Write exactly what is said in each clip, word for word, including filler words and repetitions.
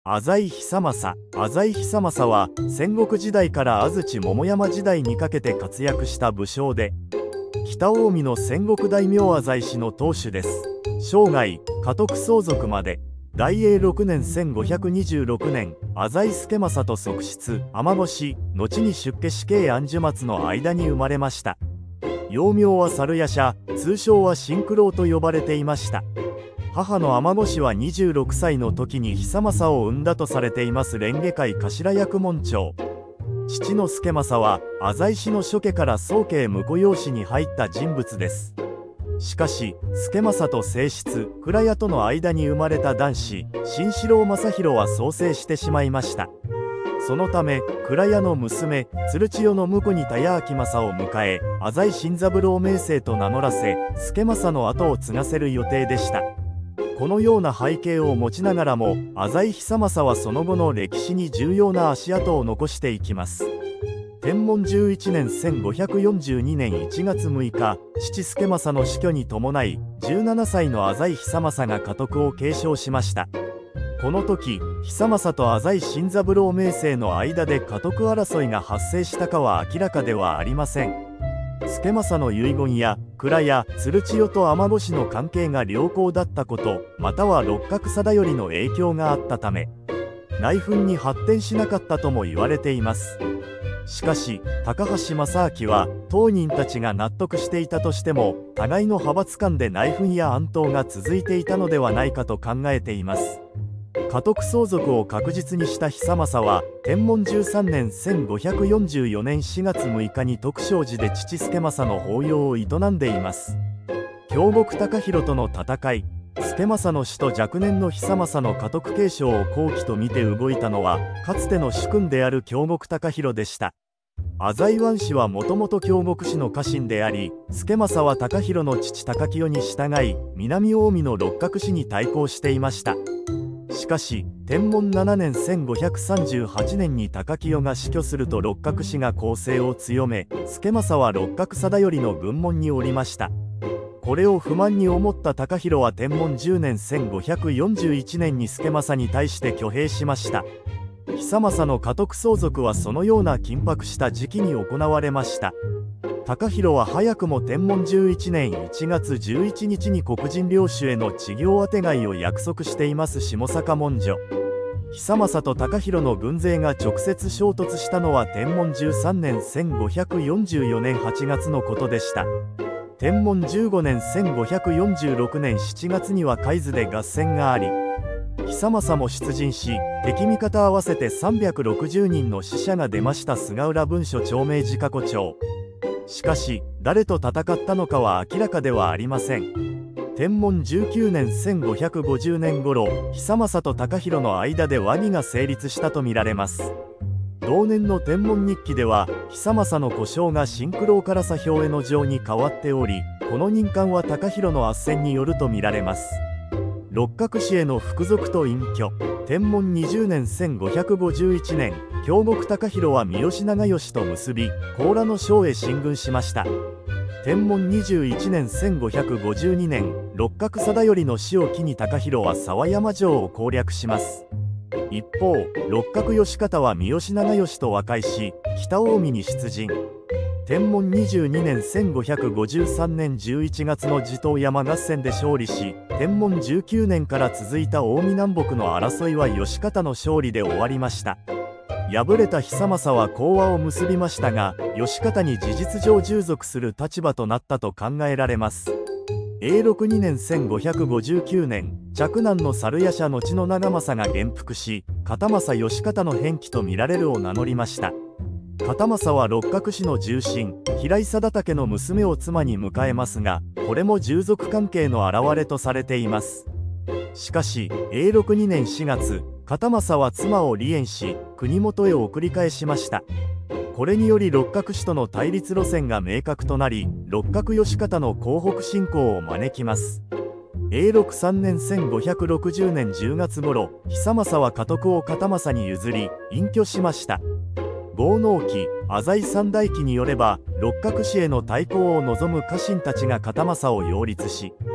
浅井久政。浅井久政は戦国時代から安土桃山時代にかけて活躍した武将で、北近江の戦国大名浅井氏の当主です。生涯家督相続まで。大永ろくねんせんごひゃくにじゅうろくねん、浅井助政と側室天越、後に出家死刑安寿松の間に生まれました。幼名は猿夜叉、通称は真九郎と呼ばれていました。母の天越はにじゅうろくさいの時に久政を産んだとされています蓮華会頭役門長。父の助政は浅井氏の諸家から宗家婿養子に入った人物です。しかし助政と正室蔵屋との間に生まれた男子新四郎正弘は早生してしまいました。そのため蔵屋の娘鶴千代の婿に田谷明政を迎え、浅井新三郎名声と名乗らせ助政の後を継がせる予定でした。このような背景を持ちながらも浅井久政はその後の歴史に重要な足跡を残していきます。天文じゅういちねんせんごひゃくよんじゅうにねんいちがつむいか、父助政の死去に伴いじゅうななさいの浅井久政が家督を継承しました。この時久政と浅井新三郎名声の間で家督争いが発生したかは明らかではありません。助政の遺言や蔵や鶴千代と天越の関係が良好だったこと、または六角貞頼の影響があったため内紛に発展しなかったとも言われています。しかし高橋正明は当人たちが納得していたとしても互いの派閥間で内紛や暗闘が続いていたのではないかと考えています。家督相続を確実にした久政は天文じゅうさんねんせんごひゃくよんじゅうよねんしがつむいかに徳勝寺で父助政の法要を営んでいます。京極高広との戦い、助政の死と若年の久政の家督継承を好機と見て動いたのはかつての主君である京極高広でした。浅井湾氏はもともと京極氏の家臣であり、助政は高広の父高清に従い南近江の六角氏に対抗していました。しかし天文ななねんせんごひゃくさんじゅうはちねんに高清が死去すると六角氏が攻勢を強め、助政は六角貞頼の軍門におりました。これを不満に思った高広は天文じゅうねんせんごひゃくよんじゅういちねんに助政に対して挙兵しました。久政の家督相続はそのような緊迫した時期に行われました。高広は早くも天文じゅういちねんいちがつじゅういちにちに黒人領主への知行あてがいを約束しています下坂文書。久政と高広の軍勢が直接衝突したのは天文じゅうさんねんせんごひゃくよんじゅうよねんはちがつのことでした。天文じゅうごねんせんごひゃくよんじゅうろくねんしちがつには海津で合戦があり、久政も出陣し敵味方合わせてさんびゃくろくじゅうにんの死者が出ました。菅浦文書長命寺過去帳。しかし誰と戦ったのかは明らかではありません。天文じゅうきゅうねんせんごひゃくごじゅうねん頃、久政と高広の間で和議が成立したとみられます。同年の天文日記では久政の呼称が真九郎から左兵衛の城に変わっており、この任官は高広の斡旋によるとみられます。六角氏への服属と隠居。天文にじゅうねんせんごひゃくごじゅういちねん、京極高広は三好長慶と結び高良の省へ進軍しました。天文にじゅういちねんせんごひゃくごじゅうにねん、六角貞頼の死を機に高広は沢山城を攻略します。一方六角義方は三好長慶と和解し北近江に出陣。天文にじゅうにねんせんごひゃくごじゅうさんねんじゅういちがつの地頭山合戦で勝利し、天文じゅうきゅうねんから続いた近江南北の争いは義方の勝利で終わりました。敗れた久政は講和を結びましたが、義方に事実上従属する立場となったと考えられます。永禄にねんせんごひゃくごじゅうきゅうねん、嫡男の猿夜叉後の長政が元服し、片政義方の返記とみられるを名乗りました。片政は六角氏の重臣平井貞武の娘を妻に迎えますが、これも従属関係の表れとされています。しかし永禄にねんしがつ、片政は妻を離縁し国元へ送り返しました。これにより六角氏との対立路線が明確となり、六角義方の江北侵攻を招きます。永禄さんねんせんごひゃくろくじゅうねんじゅうがつ頃、久政は家督を片政に譲り隠居しました。豪農記浅井三代記によれば、六角氏への対抗を望む家臣たちが片政を擁立し、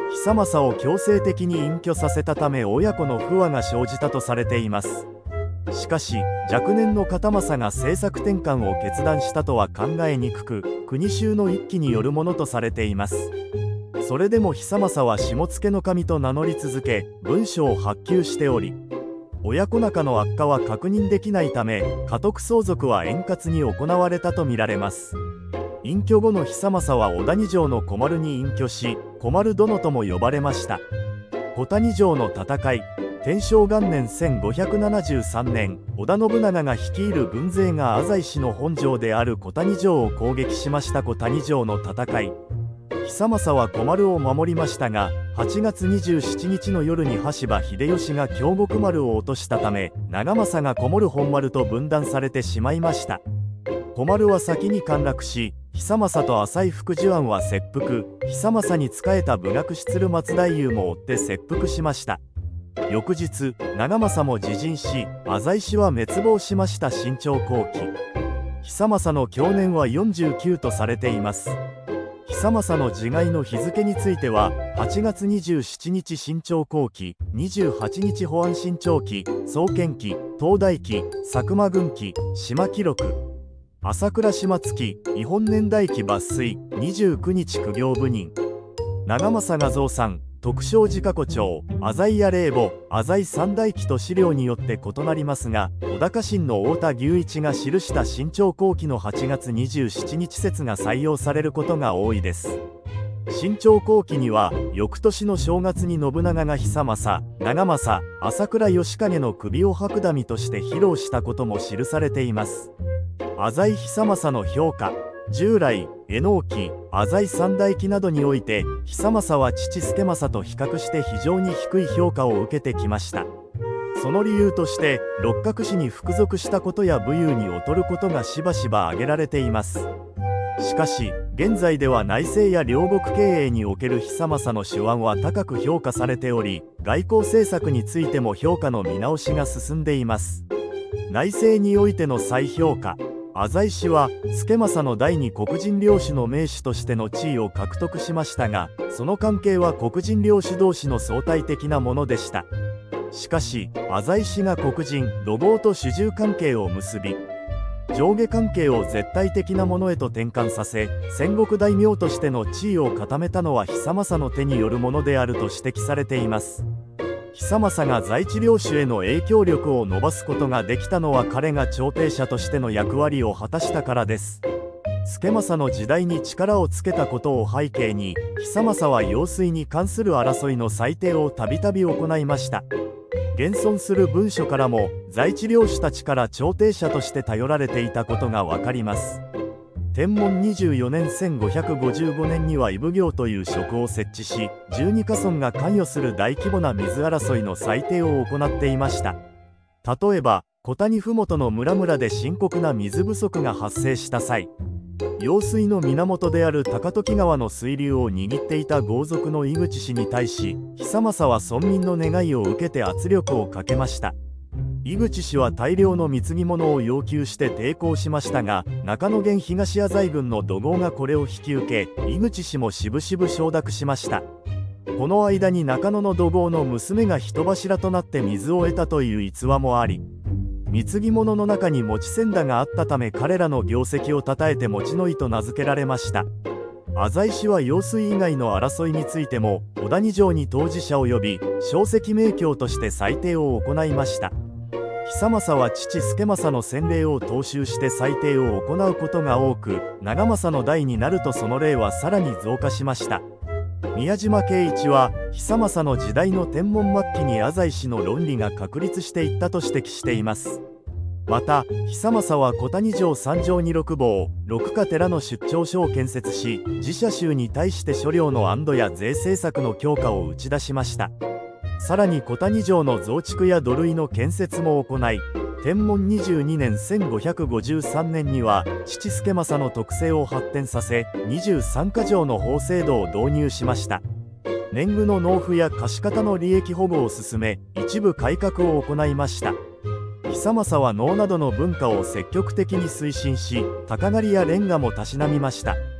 久政を強制的に隠居させたため親子の不和が生じたとされています。しかし若年の片政が政策転換を決断したとは考えにくく、国衆の一揆によるものとされています。それでも久政は下野の神と名乗り続け、文書を発給しており、親子仲の悪化は確認できないため、家督相続は円滑に行われたとみられます。隠居後の久政は小谷城の小丸に隠居し、小丸殿とも呼ばれました。小谷城の戦い。天正元年せんごひゃくななじゅうさんねん、織田信長が率いる軍勢が浅井氏の本城である小谷城を攻撃しました。小谷城の戦い。久政は小丸を守りましたが、はちがつにじゅうしちにちの夜に羽柴秀吉が京極丸を落としたため、長政が小丸本丸と分断されてしまいました。小丸は先に陥落し、久政と浅井福寿庵は切腹、久政に仕えた武学士鶴松太夫も追って切腹しました。翌日、長政も自尽し、浅井氏は滅亡しました。新朝後期。久政の享年はよんじゅうきゅうとされています。久政の自害の日付については、はちがつにじゅうしちにち新朝後期、にじゅうはちにち保安新朝期、創建期、東大期、佐久間軍記、島記録、朝倉島月、遺本年代記抜粋、にじゅうくにち苦行部人、長政画像さん、徳正寺過去帳、浅井屋霊母、浅井三代記と資料によって異なりますが、小高神の太田牛一が記した新朝後期のはちがつにじゅうしちにち説が採用されることが多いです。新朝後期には、翌年の正月に信長が久政、長政、朝倉義景の首を白ダミとして披露したことも記されています。浅井久政の評価。従来、榎木、浅井三代記などにおいて、久政は父助政と比較して非常に低い評価を受けてきました。その理由として、六角氏に服属したことや武勇に劣ることがしばしば挙げられています。しかし、現在では内政や領国経営における久政の手腕は高く評価されており、外交政策についても評価の見直しが進んでいます。内政においての再評価。浅井氏は助政の第二黒人領主の名手としての地位を獲得しましたが、その関係は黒人領主同士の相対的なものでした。しかし浅井氏が黒人土豪と主従関係を結び、上下関係を絶対的なものへと転換させ、戦国大名としての地位を固めたのは久政の手によるものであると指摘されています。久政が在地領主への影響力を伸ばすことができたのは彼が調停者としての役割を果たしたからです。助政の時代に力をつけたことを背景に、久政は用水に関する争いの裁定をたびたび行いました。現存する文書からも在地領主たちから調停者として頼られていたことがわかります。天文にじゅうよねんせんごひゃくごじゅうごねんには伊武行という職を設置し、じゅうにか村が関与する大規模な水争いの裁定を行っていました。例えば小谷麓の村々で深刻な水不足が発生した際、用水の源である高時川の水流を握っていた豪族の井口氏に対し、久政は村民の願いを受けて圧力をかけました。井口氏は大量の貢ぎ物を要求して抵抗しましたが、中野源東浅井軍の土豪がこれを引き受け、井口氏もしぶしぶ承諾しました。この間に中野の土豪の娘が人柱となって水を得たという逸話もあり、貢ぎ物の中に持ち千田があったため彼らの業績をたたえて持ちの井と名付けられました。浅井氏は用水以外の争いについても小谷城に当事者を呼び、小石名教として裁定を行いました。久政は父助政の洗礼を踏襲して裁定を行うことが多く、長政の代になるとその例はさらに増加しました。宮島敬一は久政の時代の天文末期に浅井氏の論理が確立していったと指摘しています。また久政は小谷城三条二六坊六家寺の出張所を建設し、自社州に対して所領の安堵や税政策の強化を打ち出しました。さらに小谷城の増築や土塁の建設も行い、天文にじゅうにねんせんごひゃくごじゅうさんねんには父助政の特性を発展させ、にじゅうさんか条の法制度を導入しました。年貢の納付や貸方の利益保護を進め、一部改革を行いました。久政は能などの文化を積極的に推進し、鷹狩りやレンガもたしなみました。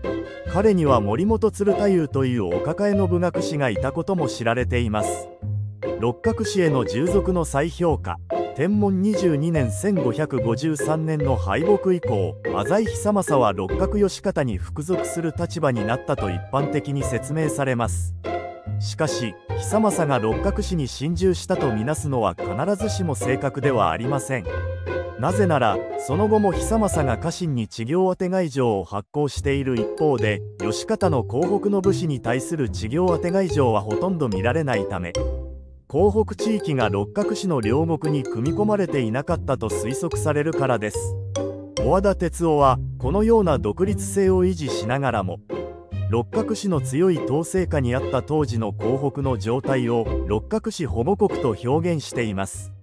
彼には森本鶴太夫というお抱えの武学士がいたことも知られています。六角氏への従属の再評価。天文にじゅうにねんせんごひゃくごじゅうさんねんの敗北以降、浅井久政は六角義方に服属する立場になったと一般的に説明されます。しかし久政が六角氏に心中したとみなすのは必ずしも正確ではありません。なぜならその後も久政が家臣に知行当て外状を発行している一方で、義方の江北の武士に対する知行当て外状はほとんど見られないため、江北地域が六角氏の領国に組み込まれていなかったと推測されるからです。小和田哲男はこのような独立性を維持しながらも、六角氏の強い統制下にあった当時の江北の状態を六角氏保護国と表現しています。